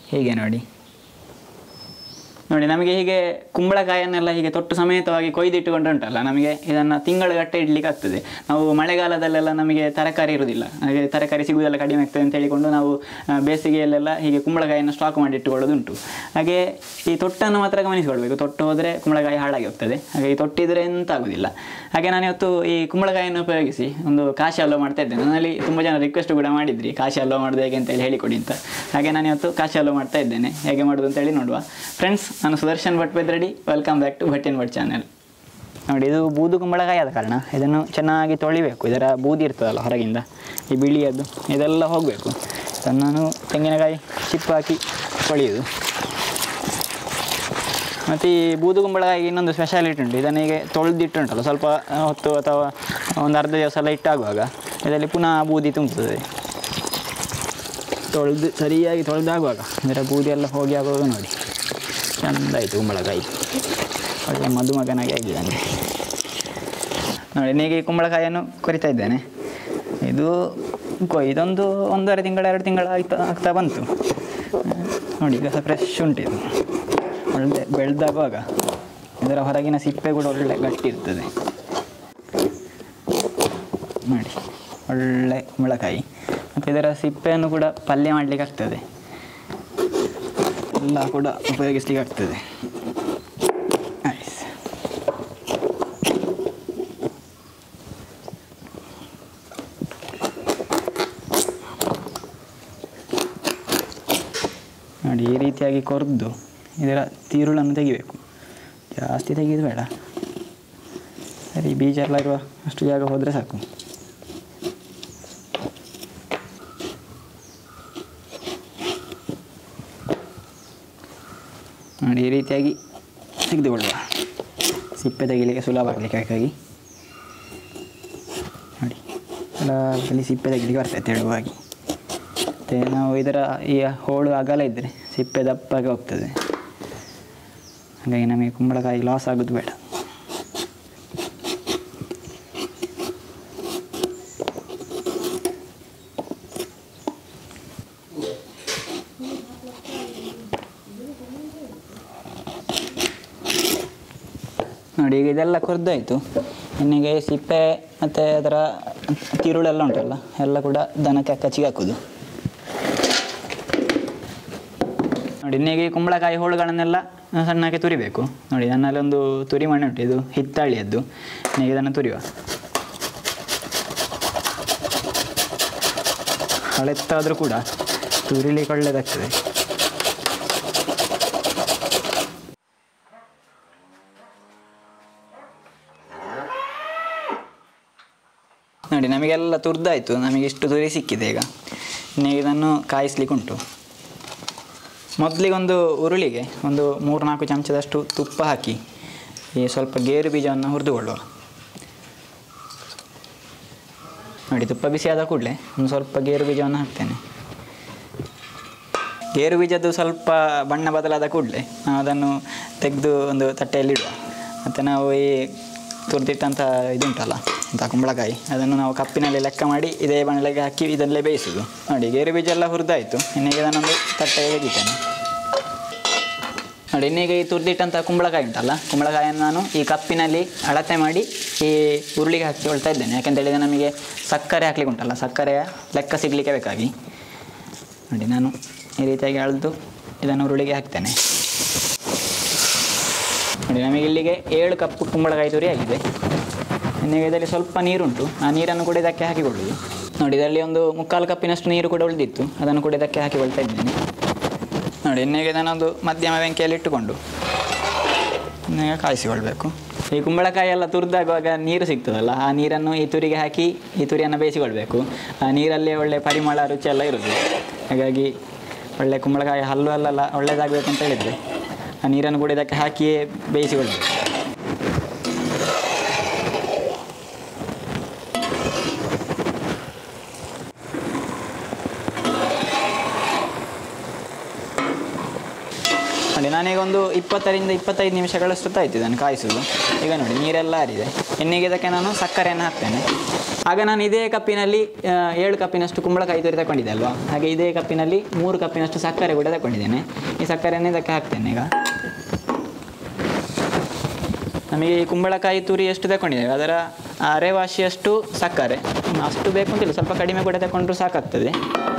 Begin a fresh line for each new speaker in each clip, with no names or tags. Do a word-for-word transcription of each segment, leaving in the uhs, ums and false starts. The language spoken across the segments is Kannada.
ಹೀಗೆ ನೋಡಿ ನೋಡಿ ನಮಗೆ ಹೀಗೆ ಕುಂಬಳಕಾಯನ್ನೆಲ್ಲ ಹೀಗೆ ತೊಟ್ಟು ಸಮೇತವಾಗಿ ಕೊಯ್ದಿಟ್ಟುಕೊಂಡು ಉಂಟಲ್ಲ, ನಮಗೆ ಇದನ್ನು ತಿಂಗಳುಗಟ್ಟೆ ಇಡಲಿಕ್ಕೆ ಆಗ್ತದೆ. ನಾವು ಮಳೆಗಾಲದಲ್ಲೆಲ್ಲ ನಮಗೆ ತರಕಾರಿ ಇರುವುದಿಲ್ಲ, ಹಾಗೆ ತರಕಾರಿ ಸಿಗುವುದೆಲ್ಲ ಕಡಿಮೆ ಆಗ್ತದೆ ಅಂತ ಹೇಳಿಕೊಂಡು ನಾವು ಬೇಸಿಗೆಯಲ್ಲೆಲ್ಲ ಹೀಗೆ ಕುಂಬಳಕಾಯನ್ನು ಸ್ಟಾಕ್ ಮಾಡಿ ಇಟ್ಟುಕೊಳ್ಳೋದುಂಟು. ಹಾಗೆ ಈ ತೊಟ್ಟನ್ನು ಮಾತ್ರ ಗಮನಿಸಿಕೊಳ್ಬೇಕು, ತೊಟ್ಟು ಹೋದರೆ ಕುಂಬಳಕಾಯಿ ಹಾಳಾಗಿ ಹೋಗ್ತದೆ. ಹಾಗೆ ಈ ತೊಟ್ಟಿದ್ರೆ ಎಂತ ಆಗೋದಿಲ್ಲ. ಹಾಗೆ ನಾನು ಇವತ್ತು ಈ ಕುಂಬಳಕಾಯಿಯನ್ನು ಉಪಯೋಗಿಸಿ ಒಂದು ಕಾಶಿ ಹಲ್ವ ಮಾಡ್ತಾ ಇದ್ದೇನೆ. ನನ್ನಲ್ಲಿ ತುಂಬ ಜನ ರಿಕ್ವೆಸ್ಟ್ ಕೂಡ ಮಾಡಿದ್ರಿ ಕಾಶಿ ಹಲ್ವ ಮಾಡೋದು ಹೇಗೆ ಅಂತೇಳಿ ಹೇಳಿಕೊಡಿ ಅಂತ. ಹಾಗೆ ನಾನು ಇವತ್ತು ಕಾಶಿ ಹಲ್ವ ಮಾಡ್ತಾ ಇದ್ದೇನೆ, ಹೇಗೆ ಮಾಡೋದು ಅಂತೇಳಿ ನೋಡುವ. ಫ್ರೆಂಡ್ಸ್, ನಾನು Sudarshan Bhat Bedradi, welcome back to Bhat in Bhat channel. ನೋಡಿ, ಇದು ಬೂದು ಕುಂಬಳಕಾಯಿ ಆದ ಕಾರಣ ಇದನ್ನು ಚೆನ್ನಾಗಿ ತೊಳಿಬೇಕು. ಇದರ ಬೂದಿ ಇರ್ತದಲ್ಲ ಹೊರಗಿಂದ, ಈ ಬಿಳಿಯದ್ದು ಇದೆಲ್ಲ ಹೋಗಬೇಕು. ಇದನ್ನು ನಾನು ತೆಂಗಿನಕಾಯಿ ಚಿಪ್ಪು ಹಾಕಿ ತೊಳೆಯೋದು. ಮತ್ತು ಈ ಬೂದು ಕುಂಬಳಕಾಯಿಗೆ ಇನ್ನೊಂದು ಸ್ಪೆಷಾಲಿಟಿ ಉಂಟು. ಇದನ್ನು ಹೀಗೆ ತೊಳೆದಿಟ್ಟುಂಟಲ್ಲ, ಸ್ವಲ್ಪ ಹೊತ್ತು ಅಥವಾ ಒಂದು ಅರ್ಧ ದಿವಸ ಎಲ್ಲ ಇಟ್ಟಾಗುವಾಗ ಇದರಲ್ಲಿ ಪುನಃ ಬೂದಿ ತುಂಬುತ್ತದೆ. ತೊಳೆದು ಸರಿಯಾಗಿ ತೊಳೆದಾಗುವಾಗ ಇದರ ಬೂದಿ ಎಲ್ಲ ಹೋಗಿ ಆಗುವಾಗ ನೋಡಿ ಚೆಂದ ಆಯಿತು ಕುಂಬಳಕಾಯಿ, ಒಳ್ಳೆ ಮಧುಮಗನಾಗಿ ಆಗಿದೆ ನನಗೆ. ನೋಡಿ, ನೀಗೆ ಈ ಕುಂಬಳಕಾಯಿಯನ್ನು ಕೊರಿತಾ ಇದ್ದೇನೆ. ಇದು ಕೊಯ್ದೊಂದು ಒಂದೂವರೆ ತಿಂಗಳು ಎರಡು ತಿಂಗಳು ಆಗ್ತಾ ಆಗ್ತಾ ಬಂತು ನೋಡಿ. ಈಗ ಫ್ರೆಶ್ ಉಂಟಿದು, ಒಳ್ಳೆ ಬೆಳೆದಾಗುವಾಗ ಇದರ ಹೊರಗಿನ ಸಿಪ್ಪೆ ಕೂಡ ಒಳ್ಳೆ ಗಟ್ಟಿ ಇರ್ತದೆ ನೋಡಿ. ಒಳ್ಳೆ ಕುಂಬಳಕಾಯಿ, ಮತ್ತು ಇದರ ಸಿಪ್ಪೆಯನ್ನು ಕೂಡ ಪಲ್ಯ ಮಾಡಲಿಕ್ಕೆ ಆಗ್ತದೆ, ಎಲ್ಲ ಕೂಡ ಉಪಯೋಗಿಸ್ಲಿಕ್ಕೆ ಆಗ್ತದೆ. ನೈಸ್. ನೋಡಿ, ಈ ರೀತಿಯಾಗಿ ಕೊರೆದು ಇದರ ತಿರುಳನ್ನು ತೆಗಿಬೇಕು. ಜಾಸ್ತಿ ತೆಗೆದು ಬೇಡ, ಸರಿ ಬೀಜ ಎಲ್ಲ ಇರುವ ಅಷ್ಟು ಜಾಗ ಹೋದರೆ ಸಾಕು. ನೋಡಿ, ಈ ರೀತಿಯಾಗಿ ತೆಗೆದುಕೊಳ್ಳುವ, ಸಿಪ್ಪೆ ತೆಗಿಲಿಕ್ಕೆ ಸುಲಭ ಆಗಲಿಕ್ಕೆ. ಹಾಗಾಗಿ ನೋಡಿ, ಎಲ್ಲ ಬಳಿ ಸಿಪ್ಪೆ ತೆಗಿಲಿಕ್ಕೆ ಬರ್ತದೆ ತೆಳುವಾಗಿ. ಮತ್ತು ನಾವು ಇದರ ಈ ಹೋಳು ಅಗಲ ಇದ್ದರೆ ಸಿಪ್ಪೆ ದಪ್ಪಾಗಿ ಹೋಗ್ತದೆ. ಹಾಗಾಗಿ ನಮಗೆ ಕುಂಬಳಕಾಯಿ ಲಾಸ್ ಆಗೋದು ಬೇಡ. ನೋಡಿ, ಈಗ ಇದೆಲ್ಲ ಕೊರ್ದಾಯಿತು. ಇನ್ನೀಗ ಸಿಪ್ಪೆ ಮತ್ತು ಅದರ ತಿರುಳೆಲ್ಲ ಉಂಟಲ್ಲ ಎಲ್ಲ ಕೂಡ ದನಕ್ಕೆ ಕಚ್ಚಿಗೆ ಹಾಕೋದು. ನೋಡಿ, ಇನ್ನೀಗ ಈ ಕುಂಬಳಕಾಯಿ ಹೋಳುಗಳನ್ನೆಲ್ಲ ಸಣ್ಣಕ್ಕೆ ತುರಿಬೇಕು. ನೋಡಿ, ನನ್ನಲ್ಲಿ ಒಂದು ತುರಿ ಮಣ್ಣು ಉಂಟು, ಇದು ಹಿತ್ತಾಳಿಯದ್ದು. ಇನ್ನೀಗ ಇದನ್ನು ತುರಿಯುವ. ಹಳೆತ್ತಾದರೂ ಕೂಡ ತುರಿಲಿಕ್ಕೆ ಒಳ್ಳೆಯದಾಗ್ತದೆ. ನೋಡಿ, ನಮಗೆಲ್ಲ ತುರಿದಾಯಿತು, ನಮಗೆ ಇಷ್ಟು ತುರಿ ಸಿಕ್ಕಿದೆ. ಈಗ ಇನ್ನೀಗ ಇದನ್ನು ಕಾಯಿಸ್ಲಿಕ್ಕೆ ಉಂಟು. ಮೊದಲಿಗೊಂದು ಉರುಳಿಗೆ ಒಂದು ಮೂರು ನಾಲ್ಕು ಚಮಚದಷ್ಟು ತುಪ್ಪ ಹಾಕಿ ಈ ಸ್ವಲ್ಪ ಗೇರು ಬೀಜವನ್ನು ಹುರಿದುಕೊಳ್ಳುವ. ನೋಡಿ, ತುಪ್ಪ ಬಿಸಿಯಾದ ಕೂಡಲೇ ಒಂದು ಸ್ವಲ್ಪ ಗೇರು ಬೀಜವನ್ನು ಹಾಕ್ತೇನೆ. ಗೇರು ಬೀಜದ್ದು ಸ್ವಲ್ಪ ಬಣ್ಣ ಬದಲಾದ ಕೂಡಲೇ ನಾವು ಅದನ್ನು ತೆಗೆದು ಒಂದು ತಟ್ಟೆಯಲ್ಲಿಡುವ. ಮತ್ತು ನಾವು ಈ ತುರಿದಿಟ್ಟಂಥ ಇದುಂಟಲ್ಲ ಅಂತ ಕುಂಬಳಕಾಯಿ, ಅದನ್ನು ನಾವು ಕಪ್ಪಿನಲ್ಲಿ ಲೆಕ್ಕ ಮಾಡಿ ಇದೇ ಬಣ್ಣಲೆಗೆ ಹಾಕಿ ಇದರಲ್ಲೇ ಬೇಯಿಸೋದು. ನೋಡಿ, ಗೇರು ಬೀಜ ಎಲ್ಲ ಹುರಿದಾಯಿತು. ಇನ್ನೀಗ ಇದನ್ನೊಂದು ತಟ್ಟೆಗೆ ತೆಗಿತೇನೆ. ನೋಡಿ, ಇನ್ನೀಗ ಈ ತುರಿದಿಟ್ಟಂಥ ಕುಂಬಳಕಾಯಿ ಉಂಟಲ್ಲ, ಕುಂಬಳಕಾಯಿಯನ್ನು ನಾನು ಈ ಕಪ್ಪಿನಲ್ಲಿ ಅಳತೆ ಮಾಡಿ ಈ ಉರುಳಿಗೆ ಹಾಕಿಕೊಳ್ತಾ ಇದ್ದೇನೆ. ಯಾಕೆಂತೇಳಿದರೆ ನಮಗೆ ಸಕ್ಕರೆ ಹಾಕ್ಲಿಕ್ಕೆ ಉಂಟಲ್ಲ, ಸಕ್ಕರೆಯ ಲೆಕ್ಕ ಸಿಗಲಿಕ್ಕೆ ಬೇಕಾಗಿ. ನೋಡಿ, ನಾನು ಈ ರೀತಿಯಾಗಿ ಅಳೆದು ಇದನ್ನು ಉರುಳಿಗೆ ಹಾಕ್ತೇನೆ. ನೋಡಿ, ನಮಗೆ ಇಲ್ಲಿಗೆ ಏಳು ಕಪ್ಪು ಕುಂಬಳಕಾಯಿ ತುರಿ ಆಗಿದೆ. ಇನ್ನೀಗ ಇದರಲ್ಲಿ ಸ್ವಲ್ಪ ನೀರುಂಟು, ಆ ನೀರನ್ನು ಕೂಡ ಇದಕ್ಕೆ ಹಾಕಿಕೊಳ್ಳುವುದು. ನೋಡಿ, ಇದರಲ್ಲಿ ಒಂದು ಮುಕ್ಕಾಲು ಕಪ್ಪಿನಷ್ಟು ನೀರು ಕೂಡ ಉಳಿದಿತ್ತು, ಅದನ್ನು ಕೂಡ ಇದಕ್ಕೆ ಹಾಕಿಕೊಳ್ತಾ ಇದ್ದೇನೆ. ನೋಡಿ, ಇನ್ನೀಗ ಇದನ್ನೊಂದು ಮಧ್ಯಮ ಬೆಂಕಿಯಲ್ಲಿ ಇಟ್ಟುಕೊಂಡು ಇನ್ನೀಗ ಕಾಯಿಸಿಕೊಳ್ಬೇಕು. ಈ ಕುಂಬಳಕಾಯಿ ಎಲ್ಲ ತುರಿದಾಗುವಾಗ ನೀರು ಸಿಗ್ತದಲ್ಲ, ಆ ನೀರನ್ನು ಈ ತುರಿಗೆ ಹಾಕಿ ಈ ತುರಿಯನ್ನು ಬೇಯಿಸಿಕೊಳ್ಬೇಕು. ಆ ನೀರಲ್ಲೇ ಒಳ್ಳೆ ಪರಿಮಳ ರುಚಿ ಎಲ್ಲ ಇರೋದು. ಹಾಗಾಗಿ ಒಳ್ಳೆ ಕುಂಬಳಕಾಯಿ ಹಲ್ವಲ್ಲೆಲ್ಲ ಒಳ್ಳೆಯದಾಗಬೇಕು ಅಂತ ಹೇಳಿದರೆ ಆ ನೀರನ್ನು ಕೂಡ ಇದಕ್ಕೆ ಹಾಕಿಯೇ ಬೇಯಿಸಿಕೊಳ್ಬೇಕು. ನೋಡಿ, ನಾನೀಗ ಒಂದು ಇಪ್ಪತ್ತರಿಂದ ಇಪ್ಪತ್ತೈದು ನಿಮಿಷಗಳಷ್ಟು ಆಯ್ತು ಇದನ್ನು ಕಾಯಿಸೋದು. ಈಗ ನೋಡಿ, ನೀರೆಲ್ಲ ಆರಿದೆ. ಇನ್ನೀಗ ಇದಕ್ಕೆ ನಾನು ಸಕ್ಕರೆಯನ್ನು ಹಾಕ್ತೇನೆ. ಆಗ ನಾನು ಇದೇ ಕಪ್ಪಿನಲ್ಲಿ ಏಳು ಕಪ್ಪಿನಷ್ಟು ಕುಂಬಳಕಾಯಿ ತುರಿ ತಗೊಂಡಿದ್ದೆ ಅಲ್ವಾ, ಹಾಗೆ ಇದೇ ಕಪ್ಪಿನಲ್ಲಿ ಮೂರು ಕಪ್ಪಿನಷ್ಟು ಸಕ್ಕರೆ ಕೂಡ ತಗೊಂಡಿದ್ದೇನೆ. ಈ ಸಕ್ಕರೆಯನ್ನು ಇದಕ್ಕೆ ಹಾಕ್ತೇನೆ. ಈಗ ನಮಗೆ ಈ ಕುಂಬಳಕಾಯಿ ತುರಿ ಎಷ್ಟು ತಗೊಂಡಿದ್ದೇವೆ ಅದರ ಅರೆವಾಸಿಯಷ್ಟು ಸಕ್ಕರೆ, ಅಷ್ಟು ಬೇಕು ಅಂತಿಲ್ಲ, ಸ್ವಲ್ಪ ಕಡಿಮೆ ಕೂಡ ತಗೊಂಡ್ರೂ ಸಾಕಾಗ್ತದೆ.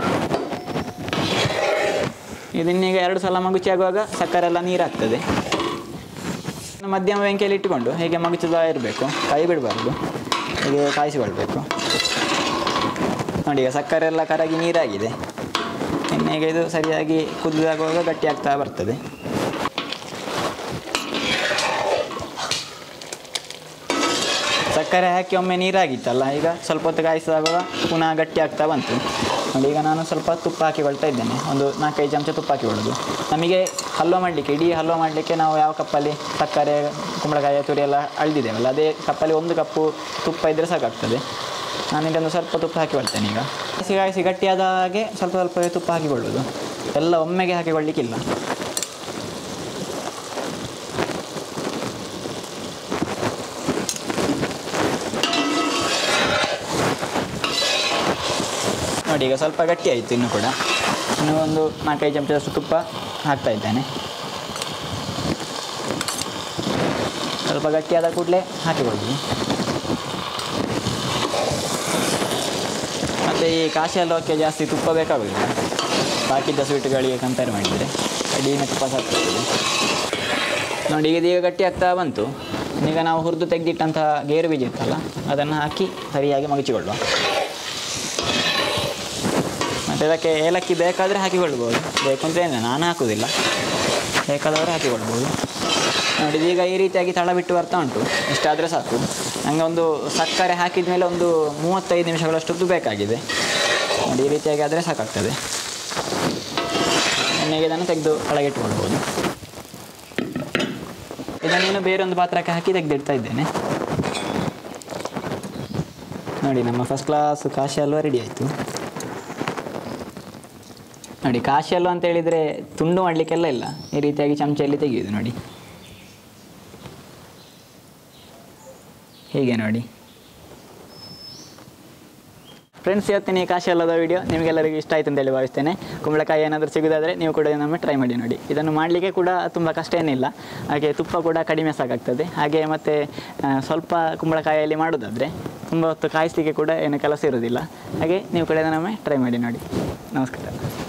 ಇದನ್ನೀಗ ಎರಡು ಸಲ ಮಗುಚಿ ಆಗುವಾಗ ಸಕ್ಕರೆ ಎಲ್ಲ ನೀರಾಗ್ತದೆ. ಮಧ್ಯಮ ಬೆಂಕಿಯಲ್ಲಿ ಇಟ್ಟುಕೊಂಡು ಹೇಗೆ ಮಗುಚುತ್ತಾ ಇರಬೇಕು, ಕೈ ಬಿಡಬಾರ್ದು, ಹೀಗೆ ಕಾಯಿಸಿಕೊಳ್ಬೇಕು. ನೋಡಿ ಈಗ ಸಕ್ಕರೆ ಎಲ್ಲ ಕರಗಿ ನೀರಾಗಿದೆ. ಎಣ್ಣೆಗೆ ಇದು ಸರಿಯಾಗಿ ಕುದಿದಾಗುವಾಗ ಗಟ್ಟಿ ಆಗ್ತಾ ಬರ್ತದೆ. ಸಕ್ಕರೆ ಹಾಕಿ ಒಮ್ಮೆ ನೀರಾಗಿತ್ತಲ್ಲ, ಈಗ ಸ್ವಲ್ಪ ಹೊತ್ತು ಕಾಯಿಸಿದಾಗ ಪುನಃ ಗಟ್ಟಿ ಆಗ್ತಾ ಬಂತು. ನೋಡಿ ಈಗ ನಾನು ಸ್ವಲ್ಪ ತುಪ್ಪ ಹಾಕಿಕೊಳ್ತಾ ಇದ್ದೇನೆ, ಒಂದು ನಾಲ್ಕೈದು ಚಮಚ ತುಪ್ಪ ಹಾಕಿಕೊಳ್ಳೋದು. ನಮಗೆ ಹಲ್ವ ಮಾಡಲಿಕ್ಕೆ, ಇಡೀ ಹಲ್ವ ಮಾಡಲಿಕ್ಕೆ ನಾವು ಯಾವ ಕಪ್ಪಲ್ಲಿ ಸಕ್ಕರೆ ಕುಂಬಳಕಾಯಿ ತುರಿ ಎಲ್ಲ ಅಳ್ದಿದ್ದೇವಲ್ಲ, ಅದೇ ಕಪ್ಪಲ್ಲಿ ಒಂದು ಕಪ್ಪು ತುಪ್ಪ ಇದ್ದರೆ ಸಾಕಾಗ್ತದೆ. ನಾನು ಇದನ್ನು ಸ್ವಲ್ಪ ತುಪ್ಪ ಹಾಕಿಕೊಳ್ತೇನೆ. ಈಗ ಕಾಯಿಸಿ ಕಾಯಿಸಿ ಗಟ್ಟಿಯಾದ ಹಾಗೆ ಸ್ವಲ್ಪ ಸ್ವಲ್ಪ ತುಪ್ಪ ಹಾಕಿಕೊಳ್ಳೋದು, ಎಲ್ಲ ಒಮ್ಮೆಗೆ ಹಾಕಿಕೊಳ್ಳಿಕ್ಕಿಲ್ಲ. ನೋಡಿ ಈಗ ಸ್ವಲ್ಪ ಗಟ್ಟಿ ಆಯಿತು. ಇನ್ನು ಕೂಡ ಇನ್ನು ಒಂದು ನಾಲ್ಕೈದು ಚಮಚದಷ್ಟು ತುಪ್ಪ ಹಾಕ್ತಾ ಇದ್ದೇನೆ. ಸ್ವಲ್ಪ ಗಟ್ಟಿಯಾದ ಕೂಡಲೇ ಹಾಕಿಕೊಳ್ಳಿ. ಮತ್ತು ಈ ಕಾಶಿ ಹಲ್ವಕ್ಕೆ ಜಾಸ್ತಿ ತುಪ್ಪ ಬೇಕಾಗೋದಿಲ್ಲ, ಬಾಕಿದ್ದ ಸ್ವೀಟುಗಳಿಗೆ ಕಂಪೇರ್ ಮಾಡಿದರೆ ಕಡಿಮೆ ತುಪ್ಪ ಸಾಕಾಗ್ತದೆ. ನೋಡಿ ಈಗ ಈಗ ಗಟ್ಟಿ ಆಗ್ತಾ ಬಂತು. ಈಗ ನಾವು ಹುರಿದು ತೆಗೆದಿಟ್ಟಂತಹ ಗೇರು ಬೀಜ ಇತ್ತಲ್ಲ, ಅದನ್ನು ಹಾಕಿ ಸರಿಯಾಗಿ ಮಗಚಿಕೊಳ್ಳುವ. ಮತ್ತು ಇದಕ್ಕೆ ಏಲಕ್ಕಿ ಬೇಕಾದರೆ ಹಾಕಿಕೊಳ್ಬೋದು, ಬೇಕು ಅಂತ ಏನಿಲ್ಲ, ನಾನು ಹಾಕೋದಿಲ್ಲ, ಬೇಕಾದವರು ಹಾಕಿಕೊಳ್ಬೋದು. ನೋಡಿ ಈಗ ಈ ರೀತಿಯಾಗಿ ತಳ ಬಿಟ್ಟು ಬರ್ತಾ ಉಂಟು. ಇಷ್ಟಾದರೆ ಸಾಕು. ನನಗೆ ಒಂದು ಸಕ್ಕರೆ ಹಾಕಿದ ಮೇಲೆ ಒಂದು ಮೂವತ್ತೈದು ನಿಮಿಷಗಳಷ್ಟೊತ್ತು ಬೇಕಾಗಿದೆ. ನೋಡಿ ಈ ರೀತಿಯಾಗಿ ಆದರೆ ಸಾಕಾಗ್ತದೆ. ಎಣ್ಣೆಗೆ ಇದನ್ನು ತೆಗೆದು ಒಳಗಿಟ್ಟುಕೊಳ್ಬೋದು. ಇದನ್ನೇನು ಬೇರೊಂದು ಪಾತ್ರಕ್ಕೆ ಹಾಕಿ ತೆಗೆದಿಡ್ತಾ ಇದ್ದೇನೆ. ನೋಡಿ ನಮ್ಮ first class Kashi halwa ready ಆಯಿತು. ನೋಡಿ ಕಾಶಿ ಹಲ್ವ ಅಂತ ಹೇಳಿದರೆ ತುಂಡು ಮಾಡಲಿಕ್ಕೆಲ್ಲ ಇಲ್ಲ, ಈ ರೀತಿಯಾಗಿ ಚಮಚೆಯಲ್ಲಿ ತೆಗೆಯೋದು. ನೋಡಿ ಹೀಗೆ ನೋಡಿ ಫ್ರೆಂಡ್ಸ್, ಇವತ್ತಿನ ಈ ಕಾಶಿ ಹಲ್ವದ ವಿಡಿಯೋ ನಿಮಗೆಲ್ಲರಿಗೂ ಇಷ್ಟ ಆಯಿತು ಅಂತೇಳಿ ಭಾವಿಸ್ತೇನೆ. ಕುಂಬಳಕಾಯಿ ಏನಾದರೂ ಸಿಗೋದಾದರೆ ನೀವು ಕೂಡ ಇದನ್ನು ಟ್ರೈ ಮಾಡಿ ನೋಡಿ. ಇದನ್ನು ಮಾಡಲಿಕ್ಕೆ ಕೂಡ ತುಂಬ ಕಷ್ಟ ಏನಿಲ್ಲ, ಹಾಗೆ ತುಪ್ಪ ಕೂಡ ಕಡಿಮೆ ಸಾಕಾಗ್ತದೆ. ಹಾಗೆ ಮತ್ತು ಸ್ವಲ್ಪ ಕುಂಬಳಕಾಯಿಯಲ್ಲಿ ಮಾಡೋದಾದರೆ ತುಂಬ ಹೊತ್ತು ಕಾಯಿಸಲಿಕ್ಕೆ ಕೂಡ ಏನು ಕೆಲಸ ಇರೋದಿಲ್ಲ. ಹಾಗೆ ನೀವು ಕೂಡ ಇದನ್ನೊಮ್ಮೆ ಟ್ರೈ ಮಾಡಿ ನೋಡಿ. ನಮಸ್ಕಾರ.